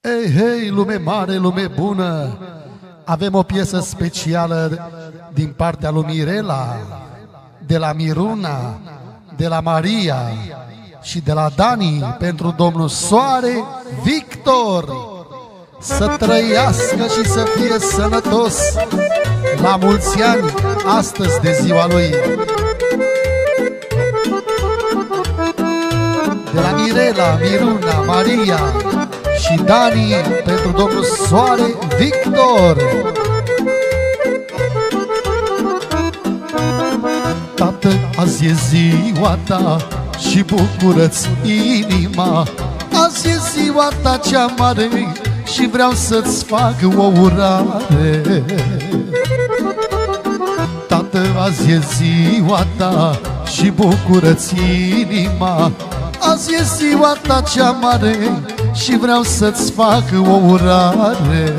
Hei, hei, lume mare, lume bună! Avem o piesă specială din partea lui Mirela, de la Miruna, de la Maria și de la Dani pentru domnul Soare Victor. Să trăiască și să fie sănătos la mulți ani astăzi de ziua lui. De la Mirela, Miruna, Maria și Dani pentru domnul Soare Victor. Tată, azi e ziua ta și bucură-ți inima. Azi e ziua ta cea mare și vreau să-ți fac o urare. Tată, azi e ziua ta și bucură-ți inima. Azi e ziua ta cea mare și vreau să-ți fac o urare.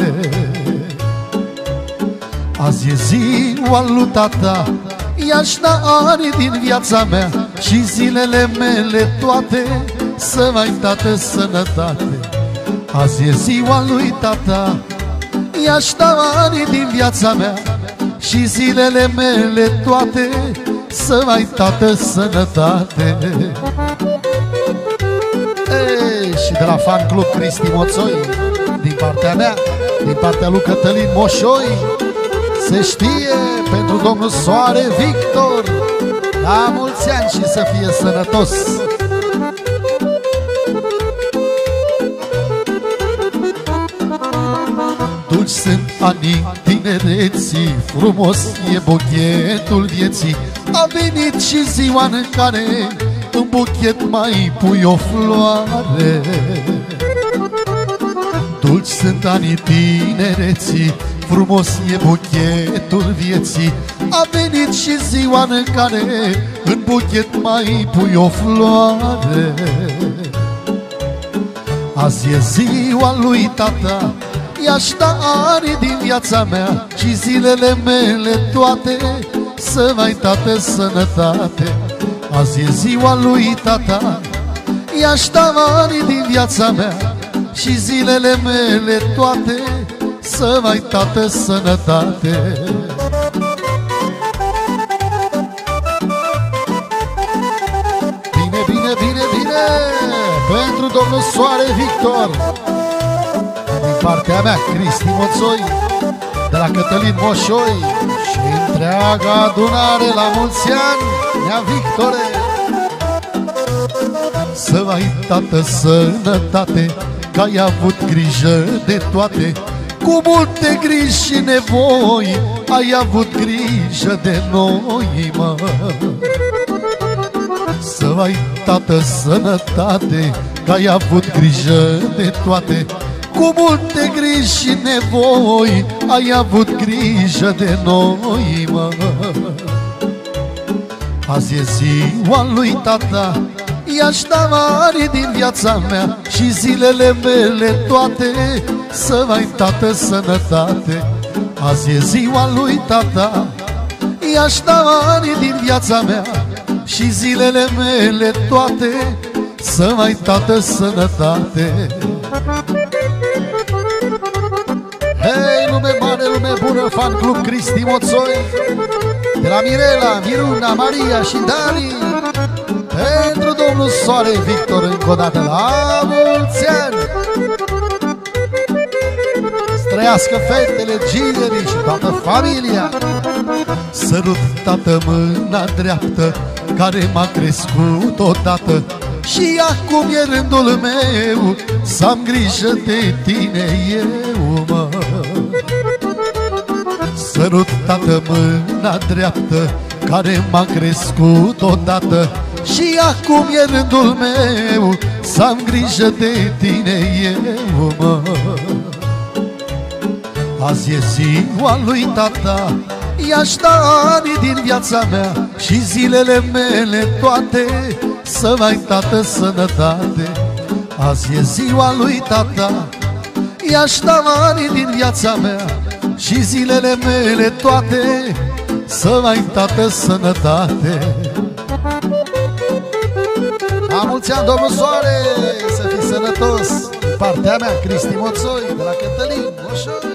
Azi e ziua lui tata, i-aș da ani din viața mea și zilele mele toate să mai tată sănătate. Azi e ziua lui tata, i-aș da ani din viața mea și zilele mele toate să mai tată sănătate. Ei, și de la Fan Club Cristi Moțoi, din partea mea, din partea lui Cătălin Moșoi, se știe pentru domnul Soare Victor, la mulți ani și să fie sănătos. Dulci sunt anii tinereții, frumos e buchetul vieții. A venit și ziua în care în buchet mai pui o floare. Dulci sunt anii tinereții, frumos e buchetul vieții. A venit și ziua în care în buchet mai pui o floare. Azi e ziua lui tata, i-aș da ani din viața mea și zilele mele toate să mai tată sănătate. Azi e ziua lui tata, i-aș da ani din viața mea și zilele mele toate să mai tată sănătate. Bine, bine, bine, bine pentru domnul Soare Victor, din partea mea Cristi Moțoi, de la Cătălin Moșoi și întreaga adunare la mulți ani, nea Victore. Să ai tată sănătate, că ai avut grijă de toate, cu multe griji și nevoi ai avut grijă de noi, mă. Să ai tată sănătate, că ai avut grijă de toate, cu multe griji și nevoi ai avut grijă de noi, mă. Azi e ziua lui tata, i-aș da ani din viața mea și zilele mele toate să mai tată sănătate. Azi e ziua lui tata, i-aș da ani din viața mea și zilele mele toate să mai tată sănătate. Hei, lume mare, lume bună, Fan Club Cristi Moțoi, de la Mirela, Miruna, Maria și Dani pentru domnul Soare Victor, încă o dată la mulți ani. Străiască fetele, ginerii și toată familia. Sărut tată mâna dreaptă care m-a crescut odată și acum e rândul meu să am grijă de tine eu, mă. Sărut tată mâna dreaptă care m-a crescut odată și acum e rândul meu să am grijă de tine eu, mă. Azi e ziua lui tata, i-aș da ani din viața mea și zilele mele toate să mai tată sănătate. Azi e ziua lui tata, i-aș da ani din viața mea și zilele mele toate să mai tată sănătate. La mulți ani, domnul Soare, să fii sănătos. partea mea, Cristi Moțoi, de la Cătălin Moșoi.